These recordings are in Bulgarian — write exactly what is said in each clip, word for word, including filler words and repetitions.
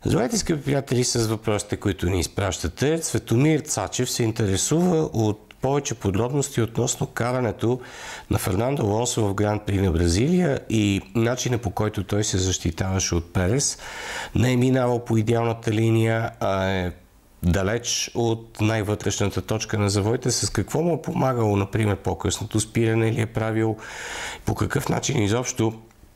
Здравейте, скъпи приятели, с въпросите, които ни изпращате. Цветомир Цачев се интересува от повече подробности относно карането на Фернандо Алонсо в Гран При на Бразилия и начина, по който той се защитаваше от Перес. Не е минавал по идеалната линия, а е далеч от най-вътрешната точка на завоите. С какво му е помагало, например, по-късното спиране ли е правил, по какъв начин изобщо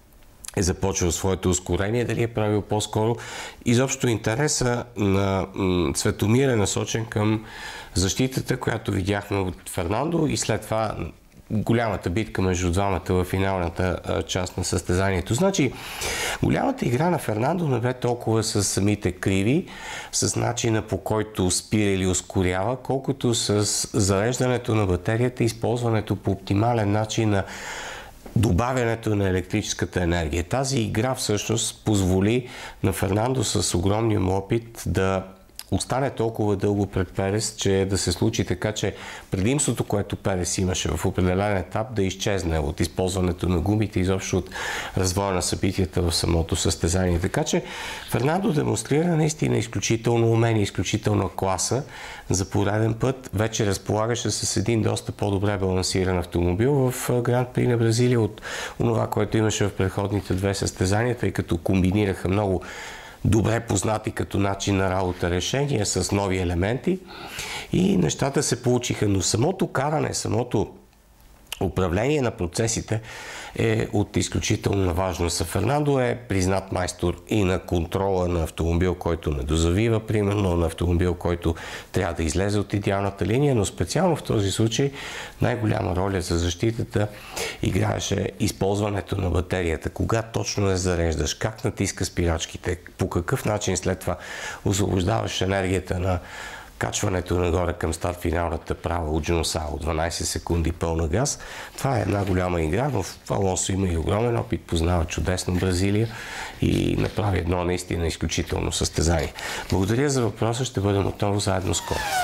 е започвал своето ускорение, дали е правил по-скоро. Изобщо интереса на Цветомир е насочен към защитата, която видяхме от Фернандо и след това голямата битка между двамата в финалната част на състезанието. Значи, голямата игра на Фернандо не бе толкова с самите криви, с начина по който спира или ускорява, колкото с зареждането на батерията и използването по оптимален начин на добавянето на електрическата енергия. Тази игра всъщност позволи на Фернандо с огромния му опит да остане толкова дълго пред Перес, че да се случи така, че предимството, което Перес имаше в определен етап, да изчезне от използването на гумите, изобщо от развоя на събитията в самото състезание. Така че Фернандо демонстрира наистина изключително умение, изключителна класа. За пореден път вече разполагаше с един доста по-добре балансиран автомобил в Гран При на Бразилия от това, което имаше в предходните две състезания, тъй като комбинираха много добре познати като начин на работа решения с нови елементи и нещата се получиха. Но самото каране, самото управление на процесите е от изключителна важност. Фернандо е признат майстор и на контрола на автомобил, който не дозавива, примерно на автомобил, който трябва да излезе от идеалната линия, но специално в този случай най-голяма роля за защитата играеше използването на батерията. Кога точно я зареждаш, как натиска спирачките, по какъв начин след това освобождаваш енергията на качването нагоре към старт финалната права от Джунсао, дванайсет секунди пълна газ. Това е една голяма игра, но Алонсо има и огромен опит, познава чудесно Бразилия и направи едно наистина изключително състезание. Благодаря за въпроса, ще бъдем отново заедно скоро.